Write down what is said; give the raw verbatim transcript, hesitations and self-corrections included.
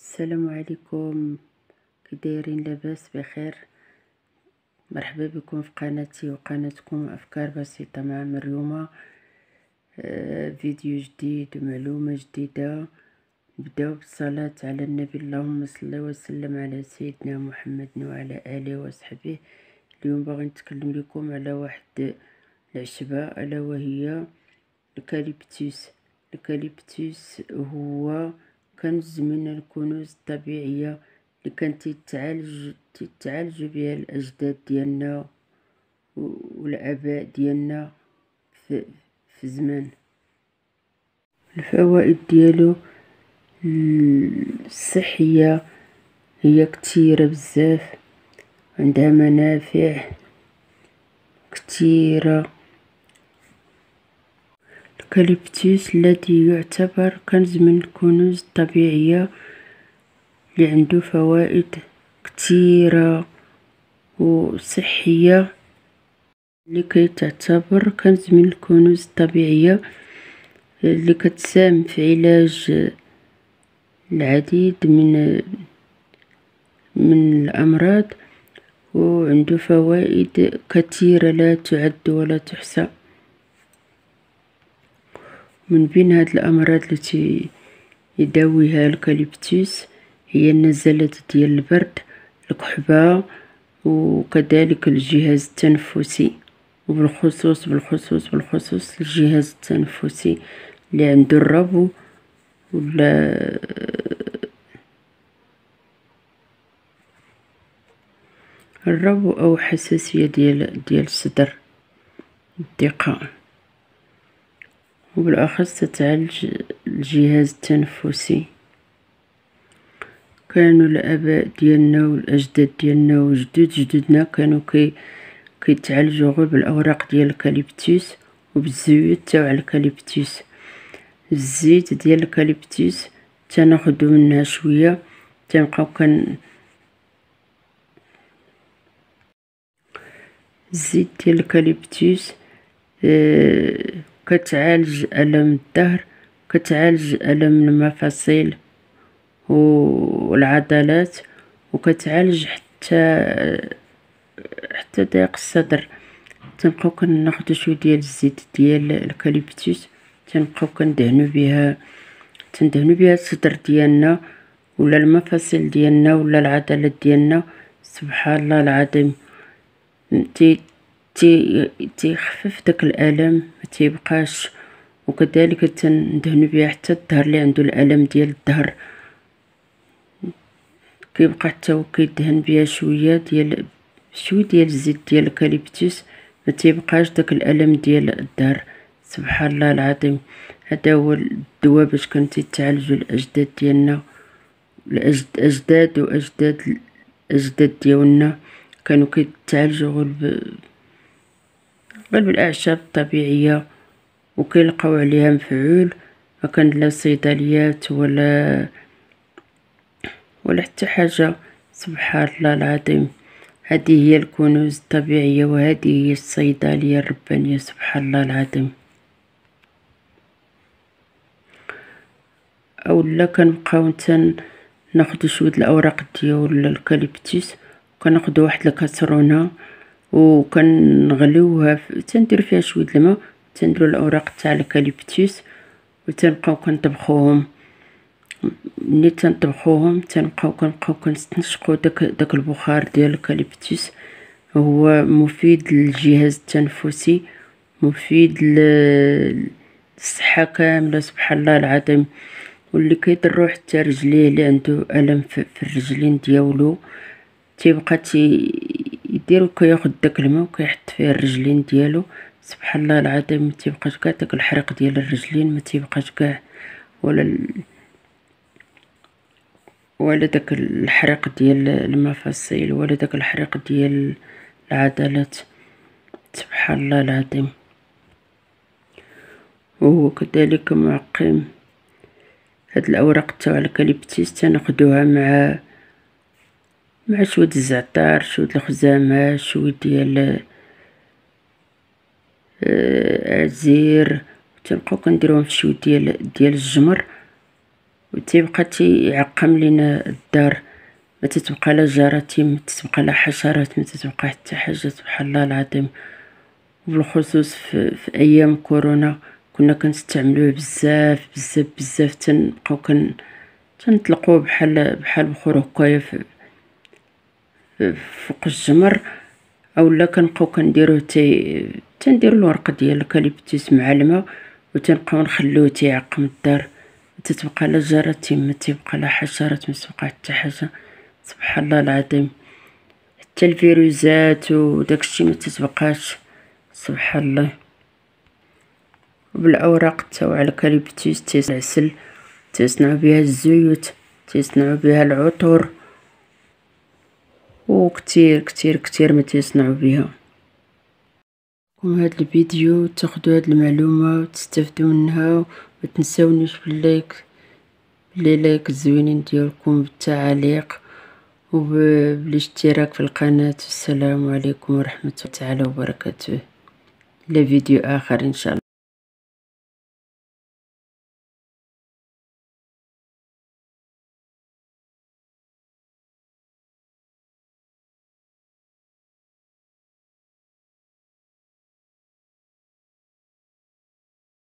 السلام عليكم، كي دايرين؟ لاباس بخير؟ مرحبا بكم في قناتي وقناتكم افكار بسيطه مع مريومه. آه فيديو جديد ومعلومه جديده. نبداو بالصلاه على النبي، اللهم صل وسلم على سيدنا محمد وعلى اله وصحبه. اليوم باغي نتكلم لكم على واحد العشبه الا وهي الكاليبتوس. الكاليبتوس هو كنز من الكنوز الطبيعيه اللي كانت تتعالج تتعالج بها الاجداد ديالنا والاباء ديالنا في, في زمان. الفوائد ديالو الصحيه هي كثيره بزاف، عندها منافع كثيره. الكاليبتوس الذي يعتبر كنز من الكنوز الطبيعيه اللي عنده فوائد كثيره وصحيه، لكي تعتبر كنز من الكنوز الطبيعيه اللي كتساهم في علاج العديد من من الامراض، وعنده فوائد كثيره لا تعد ولا تحصى. من بين هاد الامراض التي يداويها الكاليبتوس هي النزلات ديال البرد، الكحبه، وكذلك الجهاز التنفسي، وبالخصوص بالخصوص بالخصوص الجهاز التنفسي اللي عنده الربو ولا الربو او حساسيه ديال ديال الصدر، الضيقه، وبالاخص تتعالج الجهاز التنفسي. كانوا الاباء ديالنا والاجداد ديالنا وجدود جدودنا كانوا كي كيتعالجوا غير بالاوراق ديال الكاليبتوس وبالزيوت تاع الكاليبتوس. الزيت ديال الكاليبتوس تناخدو منها شويه، تنبقاو كن الزيت ديال الكاليبتوس آه كتعالج الم الظهر، كتعالج الم المفاصل والعضلات، وكتعالج حتى حتى ضيق الصدر. تنبقاو كناخدو شويه ديال الزيت ديال الكاليبتوس، تنبقاو كندهنو بها تندهنو بها الصدر ديالنا ولا المفاصل ديالنا ولا العضلات ديالنا. سبحان الله العظيم، تي تي تيخفف داك الالم، ما تيبقاش. وكذلك تندهنو بها حتى الظهر اللي عنده الالم ديال الظهر، كيبقى حتى هو كيدهن بها شويه ديال شويه ديال الزيت ديال الكاليبتوس، ما تيبقاش داك الالم ديال الظهر. سبحان الله العظيم، هذا هو الدواء باش كانوا تيتعالجوا الاجداد ديالنا، الاجداد واجداد الاجداد ديالنا كانوا كيتعالجوا غير غير بالاعشاب الطبيعيه، وكيلقاو عليها مفعول. ما كان لا صيدليات ولا ولا حتى حاجه. سبحان الله العظيم، هذه هي الكنوز الطبيعيه وهذه هي الصيدليه الربانيه. سبحان الله العظيم. اولا كنبقاو ناخدو شويه الاوراق ديال الكاليبتوس، وكناخدو واحد الكاسرونه وكنغليوها، تندير فيها شويه الماء، تنديروا الاوراق تاع الكاليبتوس وتنبقاو كنطبخوهم. ملي تنطبخوهم تنبقاو كنبقاو كنستنشقوا داك داك البخار ديال الكاليبتوس. هو مفيد للجهاز التنفسي، مفيد للصحه كامله. سبحان الله العظيم. واللي كيضرو حتى رجليه، اللي عنده الم في الرجلين ديالو، تيبقى تي يديرو كياخد داك الماء وكيحط فيه الرجلين ديالو. سبحان الله العظيم، ما تيبقاش كاع داك الحريق ديال الرجلين، ما تيبقاش كاع، ولا ال... ولا داك الحريق ديال المفاصل، ولا داك الحريق ديال العضلات. سبحان الله العظيم. وهو كذلك معقم. هاد الاوراق تاع الكاليبتوس تناخدوها مع مع شويه الزعتر، شويه الخزامه، شويه ديال العزير، تنبقاو كنديروهم في شويه ديال ديال الجمر، وتيبقى تيعقم لينا الدار، ما تتبقى لا جراثيم، ما تتبقى لا حشرات، ما تتبقى حتى حاجه. سبحان الله العظيم. وبالخصوص في, في ايام كورونا كنا كنستعملوه بزاف بزاف بزاف، تنبقاو كن تنطلقوه بحال بحال بخور هكايا فوق الجمر، اولا كنبقاو كنديروه تي تنديرو الورق ديال الكاليبتوس مع الماء وتنبقاو نخلوه تيعقم الدار. ما تتبقى لا جراثيم، ما تيبقى لا حشرات، ما تبقى حتى حاجه. سبحان الله العظيم. حتى الفيروسات وداكشي ما تتبقاش. سبحان الله. وبالاوراق تاع الكاليبتوس تيصنعوا العسل، تيصنعوا بها الزيوت، تيصنعوا بها العطور، وكتير كتير كتير ما تيصنعوا بها. كم هذا الفيديو تاخذوا هذه المعلومه وتستافدوا منها، وما تنساونيش باللايك باللي لايك الزوينين ديالكم، بالتعاليق وبالاشتراك في القناه. السلام عليكم ورحمه الله تعالى وبركاته. الى فيديو اخر ان شاء الله.